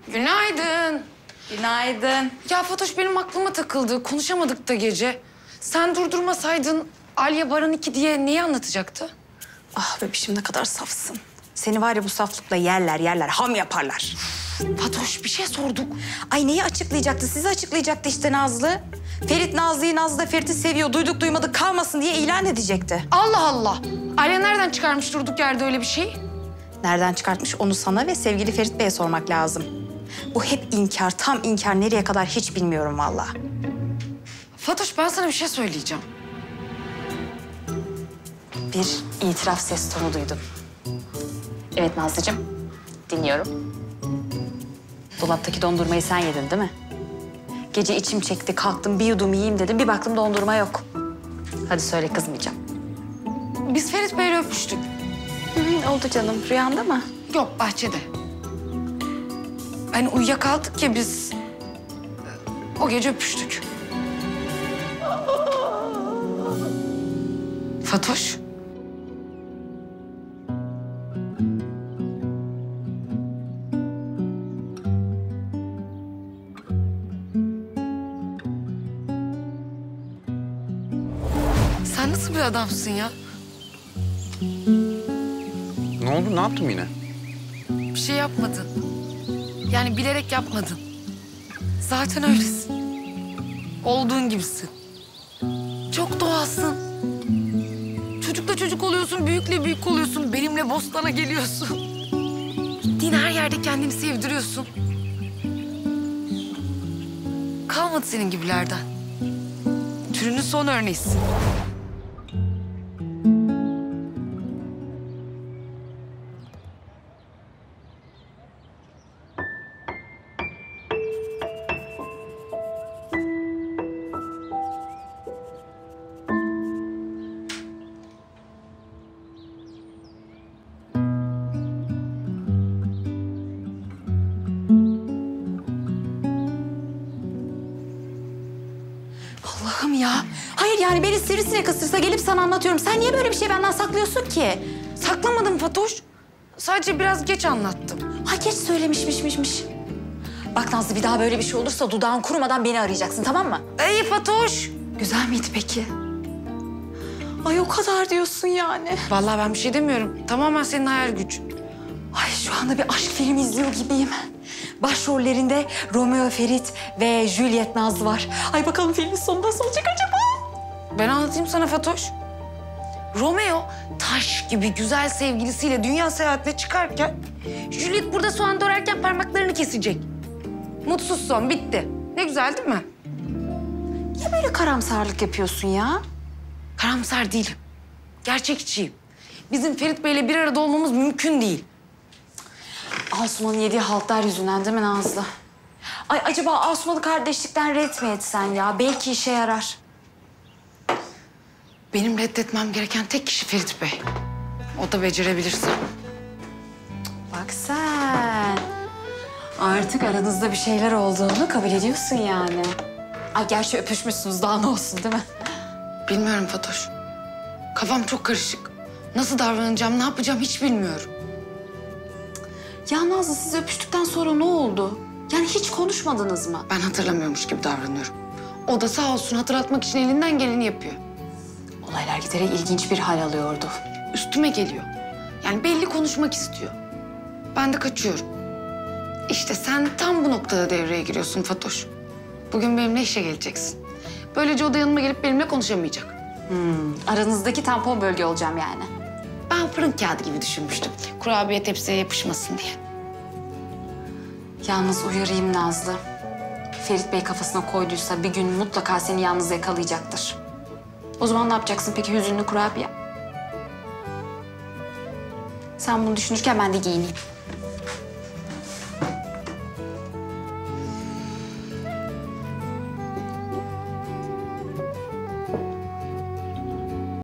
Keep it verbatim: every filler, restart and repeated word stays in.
Günaydın. Günaydın. Ya Fatoş benim aklıma takıldı. Konuşamadık da gece. Sen durdurmasaydın Alya Baran iki diye neyi anlatacaktı? Ah bebişim ne kadar safsın. Seni var ya bu saflıkla yerler yerler, ham yaparlar. Fatoş bir şey sorduk. Ay neyi açıklayacaktı? Sizi açıklayacaktı işte Nazlı. Ferit Nazlı'yı, Nazlı da Ferit'i seviyor. Duyduk duymadık kalmasın diye ilan edecekti. Allah Allah. Alya nereden çıkarmış durduk yerde öyle bir şey? Nereden çıkartmış onu sana ve sevgili Ferit Bey'e sormak lazım. Bu hep inkar, tam inkar. Nereye kadar hiç bilmiyorum vallahi. Fatoş ben sana bir şey söyleyeceğim. Bir itiraf ses tonu duydum. Evet Nazlıcığım, dinliyorum. Dolaptaki dondurmayı sen yedin değil mi? Gece içim çekti, kalktım bir yudum yiyeyim dedim. Bir baktım dondurma yok. Hadi söyle, kızmayacağım. Biz Ferit Bey'le öpüştük. Hı, oldu canım. Rüyanda mı? Yok bahçede. Hani uyuyakaldık ya biz. O gece öpüştük. Fatoş. Sen nasıl bir adamsın ya? Ne oldu? Ne yaptım yine? Bir şey yapmadın. Yani bilerek yapmadın. Zaten öylesin. Olduğun gibisin. Çok doğalsın. Çocukla çocuk oluyorsun, büyükle büyük oluyorsun. Benimle bostana geliyorsun. Gittiğin her yerde kendini sevdiriyorsun. Kalmadı senin gibilerden. Türünün son örneğisin. Allah'ım ya. Hayır yani beni sivrisinek ısırsa gelip sana anlatıyorum. Sen niye böyle bir şey benden saklıyorsun ki? Saklamadım Fatoş. Sadece biraz geç anlattım. Ha geç söylemişmişmişmiş. Bak Nazlı bir daha böyle bir şey olursa dudağın kurumadan beni arayacaksın tamam mı? Ey Fatoş. Güzel miydi peki? Ay o kadar diyorsun yani. Vallahi ben bir şey demiyorum. Tamamen senin hayal gücün. Ay şu anda bir aşk filmi izliyor gibiyim. Başrollerinde Romeo Ferit ve Juliet Nazlı var. Ay bakalım filmin sonu nasıl olacak acaba? Ben anlatayım sana Fatoş. Romeo taş gibi güzel sevgilisiyle dünya seyahatine çıkarken... Juliet burada soğan doğrarken parmaklarını kesecek. Mutsuz son, bitti. Ne güzel değil mi? Niye böyle karamsarlık yapıyorsun ya? Karamsar değilim. Gerçekçiyim. Bizim Ferit Bey'le bir arada olmamız mümkün değil. Asuman'ın yediği haltlar yüzünden değil mi Nazlı? Ay acaba Asuman'ı kardeşlikten ret mi etsen ya? Belki işe yarar. Benim reddetmem gereken tek kişi Ferit Bey. O da becerebilirse. Bak sen. Artık aranızda bir şeyler olduğunu kabul ediyorsun yani. Ay gerçi öpüşmüşsünüz daha ne olsun değil mi? Bilmiyorum Fatoş. Kafam çok karışık. Nasıl davranacağım, ne yapacağım hiç bilmiyorum. Ya Nazlı siz öpüştükten sonra ne oldu? Yani hiç konuşmadınız mı? Ben hatırlamıyormuş gibi davranıyorum. O da sağ olsun hatırlatmak için elinden geleni yapıyor. Olaylar giderek ilginç bir hal alıyordu. Üstüme geliyor. Yani belli konuşmak istiyor. Ben de kaçıyorum. İşte sen tam bu noktada devreye giriyorsun Fatoş. Bugün benimle işe geleceksin. Böylece o da yanıma gelip benimle konuşamayacak. Hmm, aranızdaki tampon bölge olacağım yani. Ben fırın kağıdı gibi düşünmüştüm. Kurabiye tepsiye yapışmasın diye. Yalnız uyarayım Nazlı. Ferit Bey kafasına koyduysa bir gün mutlaka seni yalnız yakalayacaktır. O zaman ne yapacaksın peki hüzünlü kurabiye? Sen bunu düşünürken ben de giyineyim.